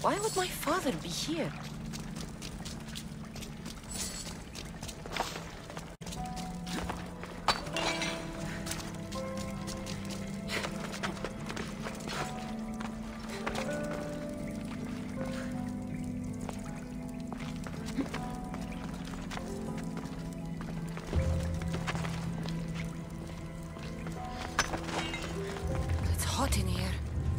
Why would my father be here? It's hot in here.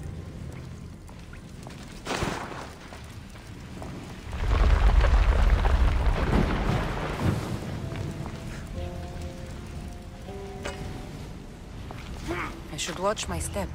I should watch my step.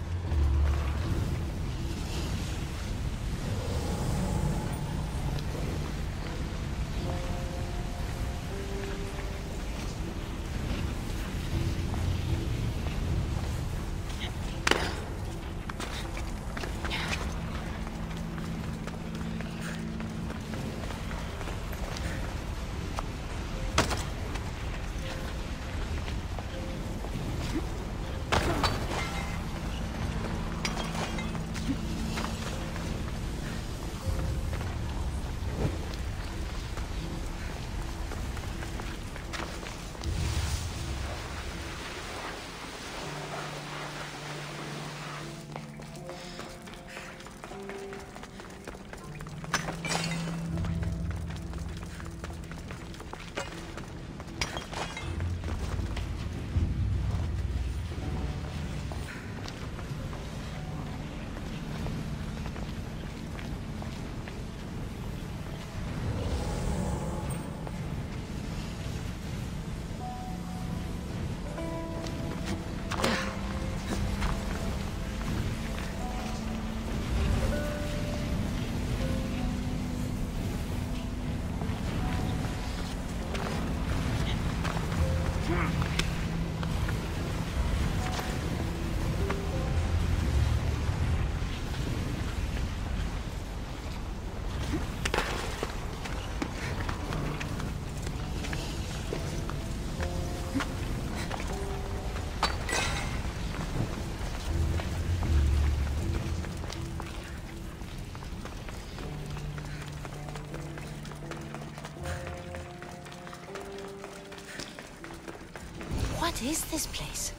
What is this place?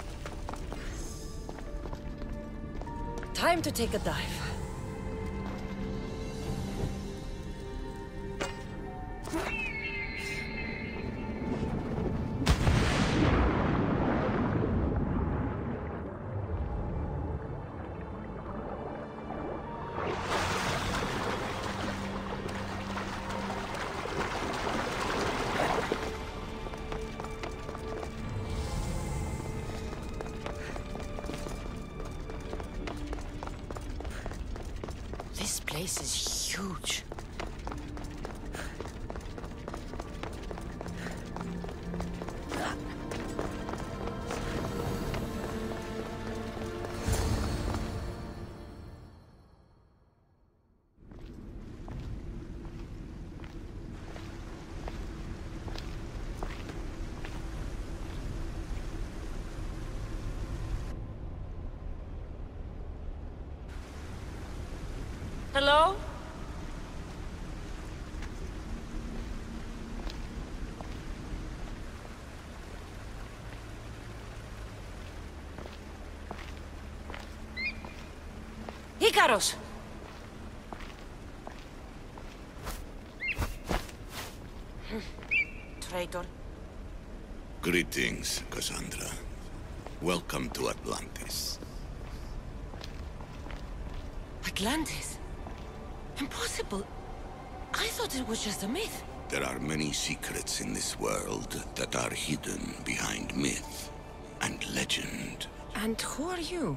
Time to take a dive. This place is huge. Hello? Ikaros! Traitor. Greetings, Cassandra. Welcome to Atlantis. Atlantis? Impossible. I thought it was just a myth. There are many secrets in this world that are hidden behind myth and legend. And who are you?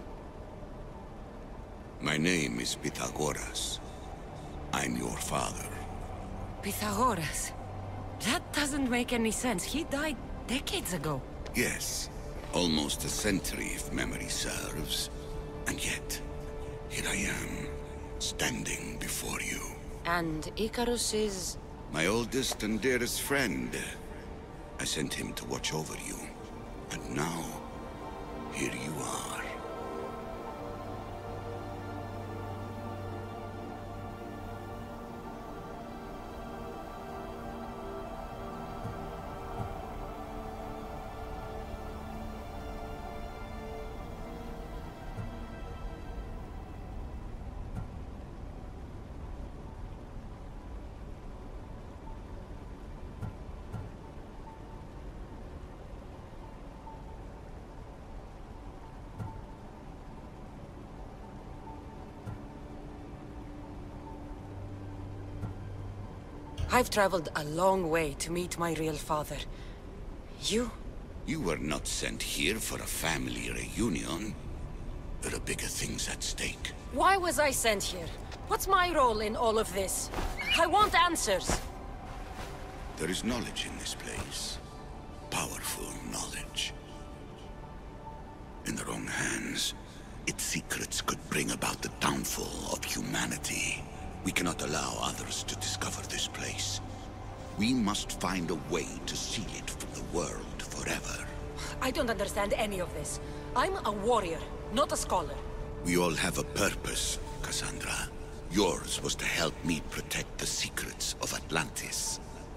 My name is Pythagoras. I'm your father. Pythagoras. That doesn't make any sense. He died decades ago. Yes, almost a century if memory serves. And yet, here I am, standing before you. And Ikaros is... My oldest and dearest friend. I sent him to watch over you. And now, here you are. I've traveled a long way to meet my real father. You? You were not sent here for a family reunion. There are bigger things at stake. Why was I sent here? What's my role in all of this? I want answers. There is knowledge in this place. Powerful knowledge. In the wrong hands, its secrets could bring about the downfall of humanity. We cannot allow others to discover this place. We must find a way to seal it from the world forever. I don't understand any of this. I'm a warrior, not a scholar. We all have a purpose, Cassandra. Yours was to help me protect the secrets of Atlantis.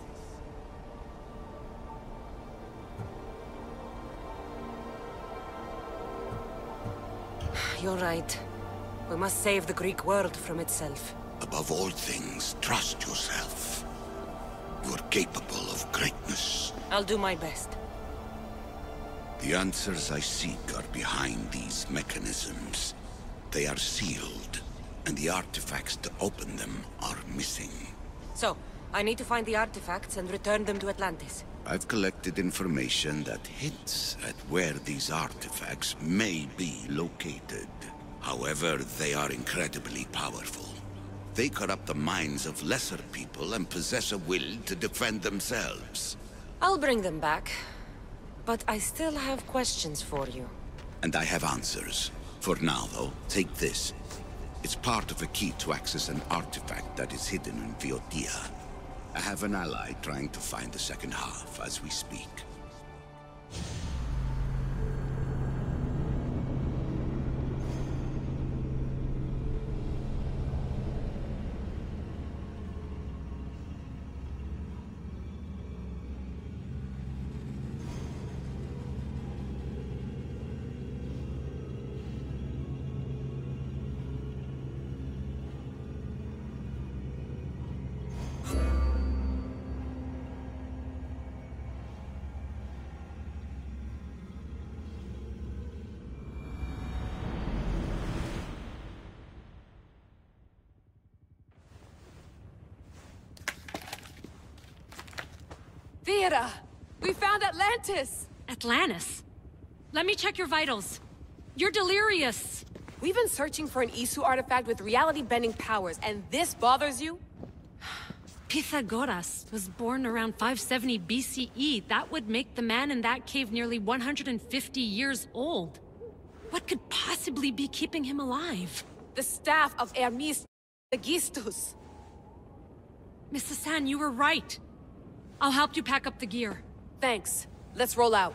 You're right. We must save the Greek world from itself. Above all things, trust yourself. You're capable of greatness. I'll do my best. The answers I seek are behind these mechanisms. They are sealed, and the artifacts to open them are missing. So, I need to find the artifacts and return them to Atlantis. I've collected information that hints at where these artifacts may be located. However, they are incredibly powerful. They corrupt the minds of lesser people and possess a will to defend themselves. I'll bring them back. But I still have questions for you. And I have answers. For now, though, take this. It's part of a key to access an artifact that is hidden in Viotia. I have an ally trying to find the second half as we speak. Theata! We found Atlantis! Atlantis? Let me check your vitals. You're delirious. We've been searching for an Isu artifact with reality-bending powers, and this bothers you? Pythagoras was born around 570 BCE. That would make the man in that cave nearly 150 years old. What could possibly be keeping him alive? The staff of Hermes Trismegistus. Mrs. San, you were right. I'll help you pack up the gear. Thanks. Let's roll out.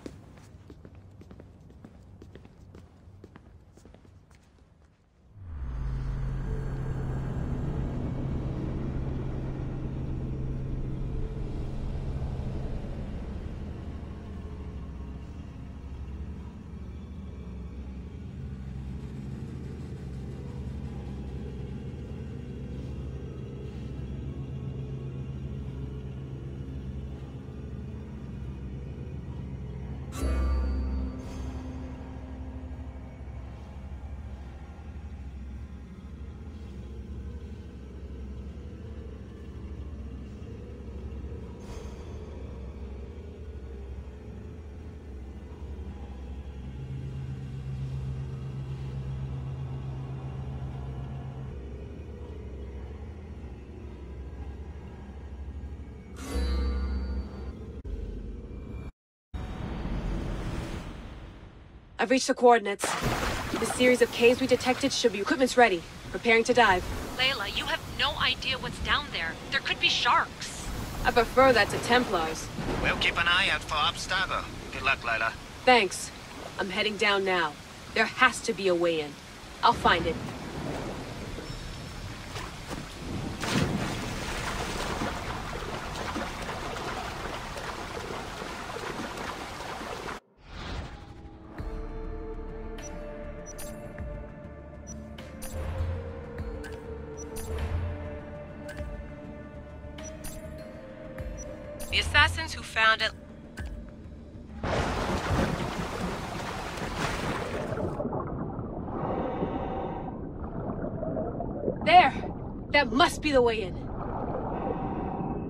I've reached the coordinates. The series of caves we detected should be equipment's ready. Preparing to dive. Layla, you have no idea what's down there. There could be sharks. I prefer that to Templars. We'll keep an eye out for Abstergo. Good luck, Layla. Thanks. I'm heading down now. There has to be a way in. I'll find it. The assassins who found it. There! That must be the way in.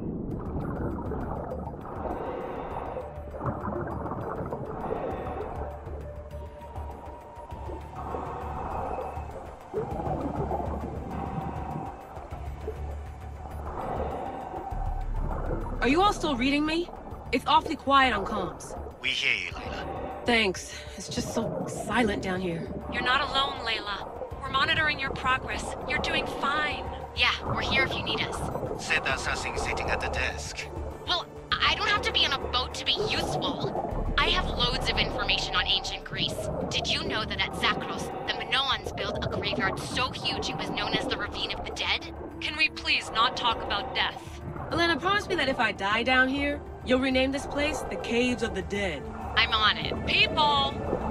Are you all still reading me? It's awfully quiet on comms. We hear you, Layla. Thanks. It's just so silent down here. You're not alone, Layla. We're monitoring your progress. You're doing fine. Yeah, we're here if you need us. Said the assassin sitting at the desk. Well, I don't have to be on a boat to be useful. I have loads of information on ancient Greece. Did you know that at Zakros, the Minoans built a graveyard so huge it was known as the Ravine of the Dead? Can we please not talk about death? Elena, promise me that if I die down here, you'll rename this place the Caves of the Dead. I'm on it. People!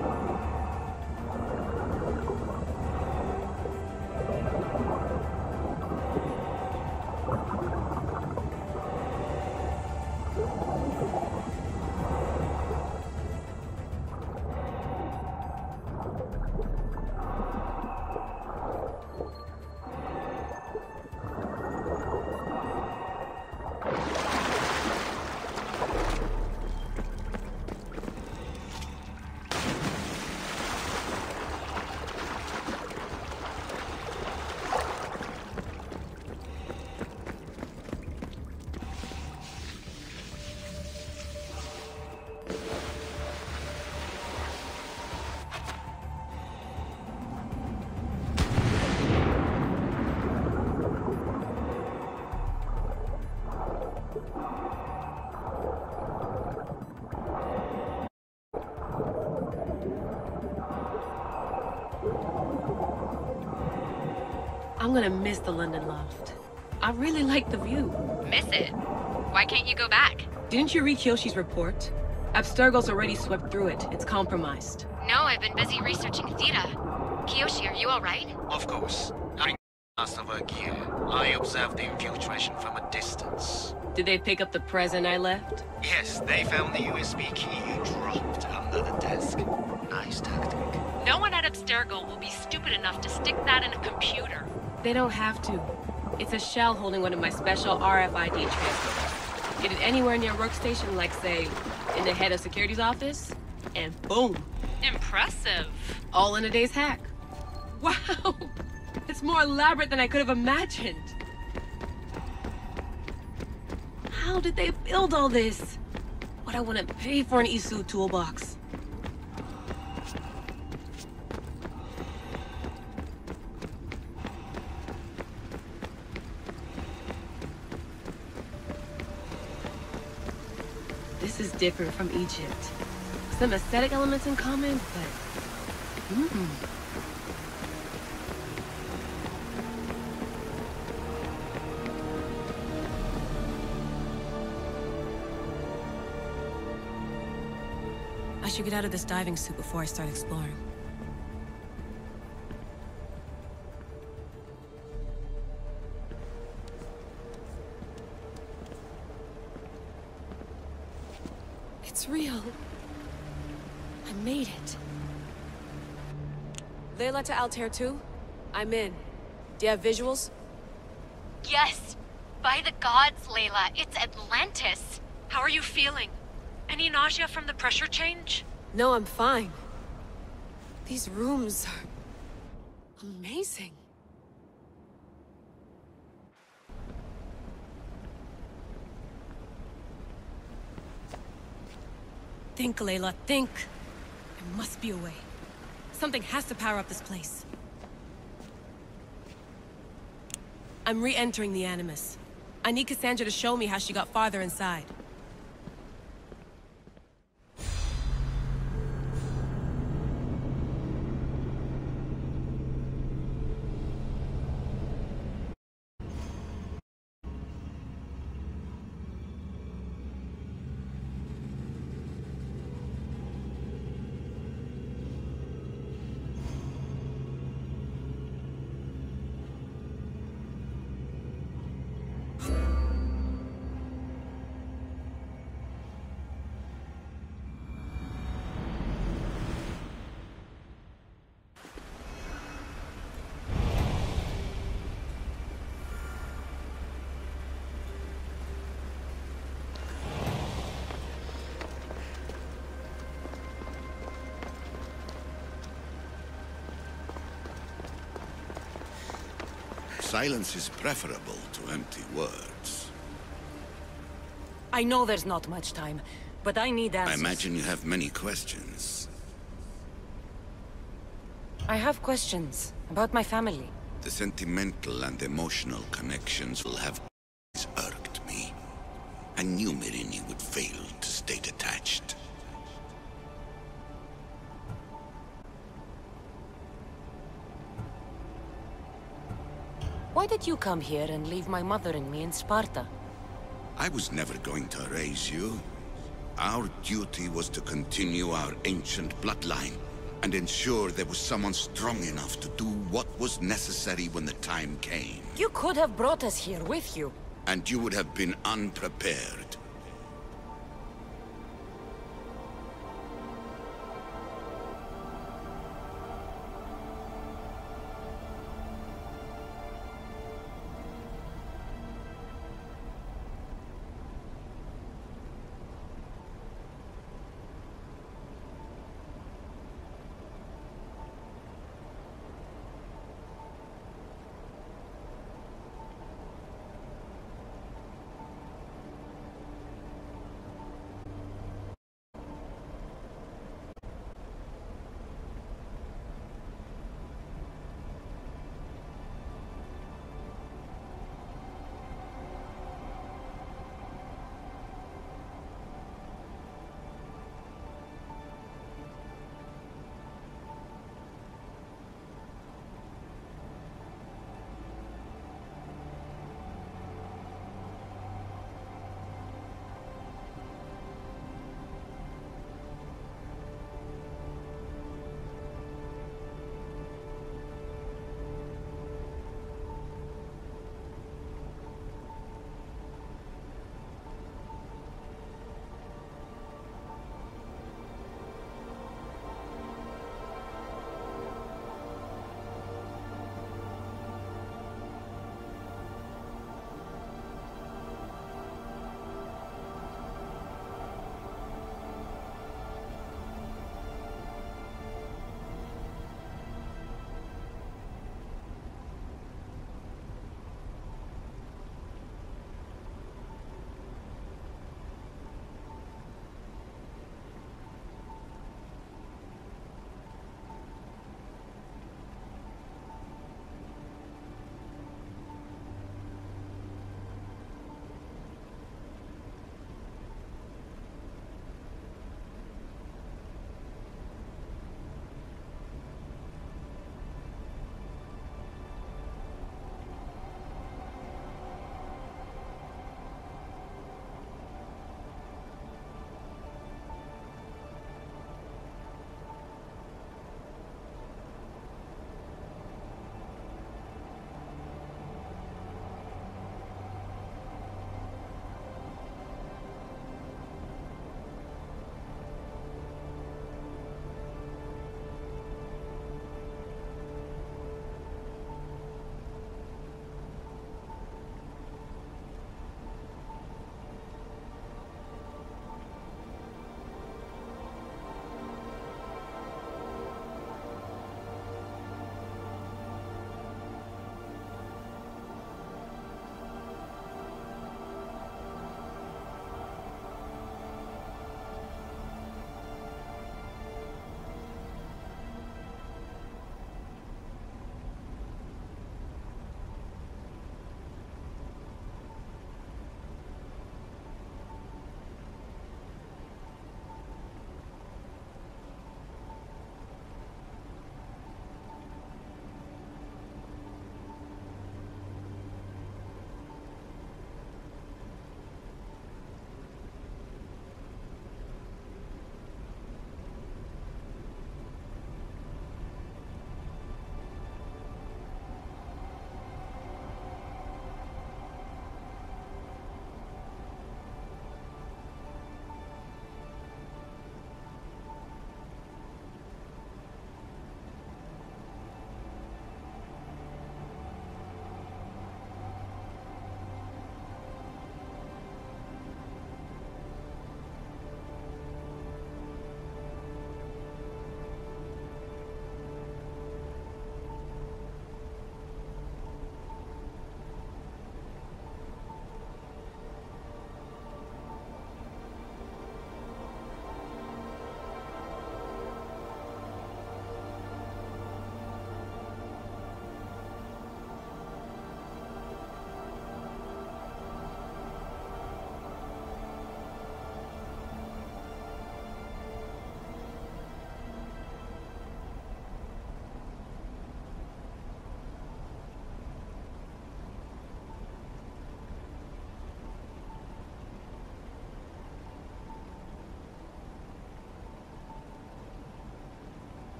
I'm gonna miss the London loft. I really like the view. Miss it? Why can't you go back? Didn't you read Kyoshi's report? Abstergo's already swept through it. It's compromised. No, I've been busy researching Theta. Kiyoshi, are you alright? Of course. During Masterwork year, I observed the infiltration from a distance. Did they pick up the present I left? Yes, they found the USB key you dropped under the desk. Nice tactic. No one at Abstergo will be stupid enough to stick that in a computer. They don't have to. It's a shell holding one of my special RFID transmitters. Get it anywhere near a workstation, like, say, in the head of security's office, and boom! Impressive. All in a day's hack. Wow! It's more elaborate than I could have imagined. How did they build all this? What I want to pay for an Isu toolbox. This is different from Egypt. Some aesthetic elements in common, but... I should get out of this diving suit before I start exploring. It's real. I made it. Layla to Altair 2? I'm in. Do you have visuals? Yes! By the gods, Layla, it's Atlantis! How are you feeling? Any nausea from the pressure change? No, I'm fine. These rooms are... amazing. Think, Layla, think. There must be a way. Something has to power up this place. I'm re-entering the Animus. I need Cassandra to show me how she got farther inside. Silence is preferable to empty words. I know there's not much time, but I need answers. I imagine you have many questions. I have questions about my family. The sentimental and emotional connections will have irked me. I knew Myrrine would fail to stay detached. Why did you come here and leave my mother and me in Sparta? I was never going to raise you. Our duty was to continue our ancient bloodline and ensure there was someone strong enough to do what was necessary when the time came. You could have brought us here with you. And you would have been unprepared.